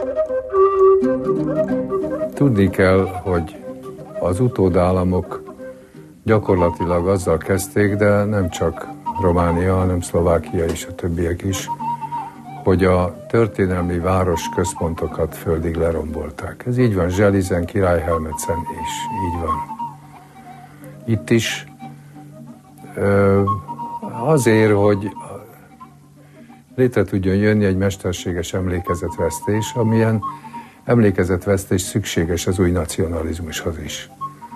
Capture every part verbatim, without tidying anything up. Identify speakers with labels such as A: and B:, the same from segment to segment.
A: Tudni kell, hogy az utódállamok gyakorlatilag azzal kezdték, de nem csak Románia, hanem Szlovákia és a többiek is, hogy a történelmi város központokat földig lerombolták. Ez így van Zselizen, Királyhelmetszen, és így van. Itt is azért, hogy létre tudjon jönni egy mesterséges emlékezetvesztés, amilyen emlékezetvesztés szükséges az új nacionalizmushoz is.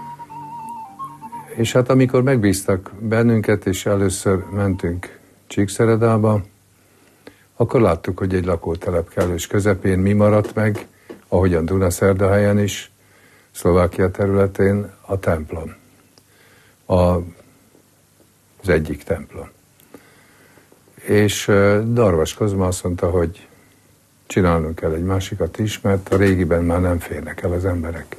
A: És hát amikor megbíztak bennünket, és először mentünk Csíkszeredába, akkor láttuk, hogy egy lakótelep kellős közepén mi maradt meg, ahogyan Dunaszerdahelyen is, Szlovákia területén a templom. A, az egyik templom. És Darvas Kozma azt mondta, hogy csinálnunk kell egy másikat is, mert a régiben már nem férnek el az emberek.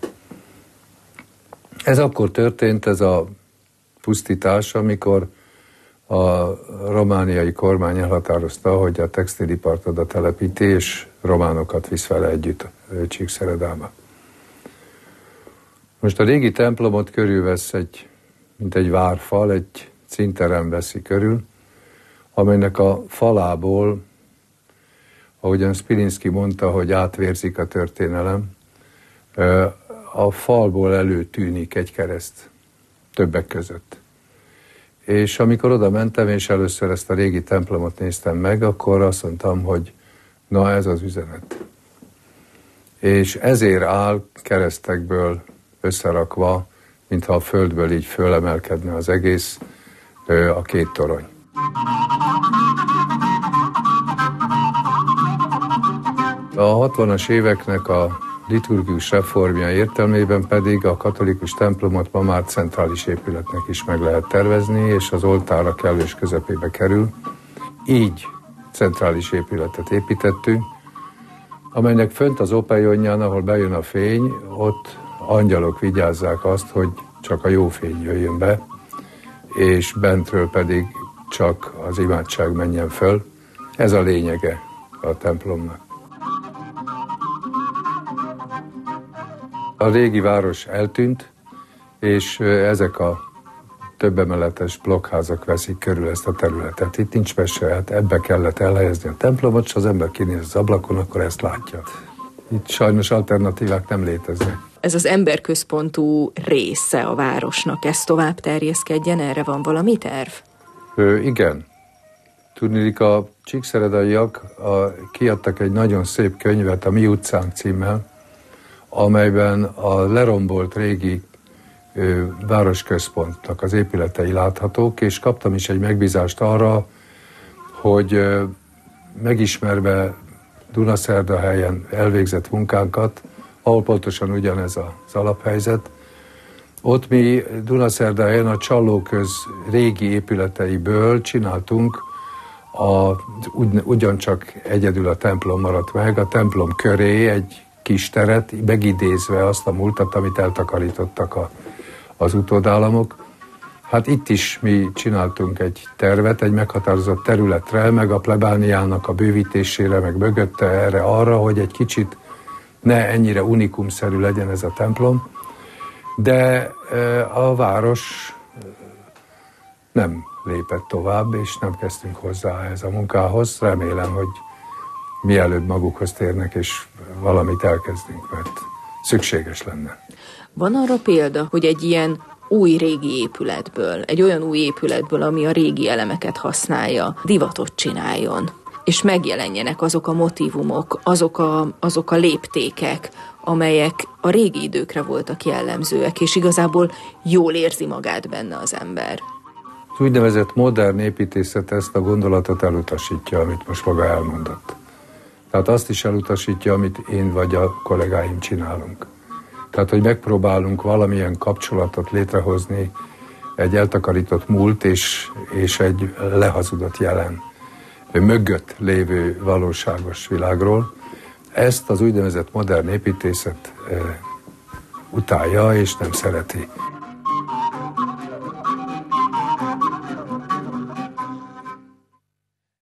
A: Ez akkor történt, ez a pusztítás, amikor a romániai kormány elhatározta, hogy a textilipart oda telepíti, és románokat visz vele együtt Csíkszeredába. Most a régi templomot körülvesz egy, mint egy várfal, egy cinterem veszi körül, amelynek a falából, ahogyan Spilinszky mondta, hogy átvérzik a történelem, a falból előtűnik egy kereszt többek között. És amikor oda mentem, és először ezt a régi templomot néztem meg, akkor azt mondtam, hogy na ez az üzenet. És ezért áll keresztekből összerakva, mintha a földből így fölemelkedne az egész, a két torony. A hatvanas éveknek a liturgikus reformja értelmében pedig a katolikus templomot ma már centrális épületnek is meg lehet tervezni, és az oltára kellős közepébe kerül. Így centrális épületet építettünk, amelynek fönt az opelyonján, ahol bejön a fény, ott angyalok vigyázzák azt, hogy csak a jó fény jöjjön be, és bentről pedig csak az imádság menjen föl. Ez a lényege a templomnak. A régi város eltűnt, és ezek a több emeletes blokkházak veszik körül ezt a területet. Itt nincs mese, hát ebbe kellett elhelyezni a templomot, és az ember kinéz az ablakon, akkor ezt látja. Itt sajnos alternatívák nem léteznek.
B: Ez az emberközpontú része a városnak, ez tovább terjeszkedjen, erre van valami terv?
A: Ö, igen. Tudniillik, a csíkszeredaiak a, kiadtak egy nagyon szép könyvet, a Mi utcánk címmel, amelyben a lerombolt régi ö, városközpontnak az épületei láthatók, és kaptam is egy megbízást arra, hogy ö, megismerve Dunaszerdahelyen elvégzett munkánkat, ahol pontosan ugyanez az alaphelyzet, ott mi Dunaszerdahelyen a Csallóköz régi épületeiből csináltunk, a, ugy, ugyancsak egyedül a templom maradt meg, a templom köré egy kis teret, megidézve azt a múltat, amit eltakarítottak a, az utódállamok. Hát itt is mi csináltunk egy tervet, egy meghatározott területre, meg a plebániának a bővítésére, meg mögötte erre arra, hogy egy kicsit ne ennyire unikumszerű legyen ez a templom, de a város nem lépett tovább, és nem kezdtünk hozzá ez a munkához. Remélem, hogy mielőbb magukhoz térnek, és valamit elkezdünk, mert szükséges lenne.
B: Van arra példa, hogy egy ilyen új régi épületből, egy olyan új épületből, ami a régi elemeket használja, divatot csináljon, és megjelenjenek azok a motívumok, azok a, azok a léptékek, amelyek a régi időkre voltak jellemzőek, és igazából jól érzi magát benne az ember.
A: Az úgynevezett modern építészet ezt a gondolatot elutasítja, amit most maga elmondott. Tehát azt is elutasítja, amit én vagy a kollégáim csinálunk. Tehát, hogy megpróbálunk valamilyen kapcsolatot létrehozni egy eltakarított múlt és, és egy lehazudott jelen mögött lévő valóságos világról. Ezt az úgynevezett modern építészet e, utálja és nem szereti.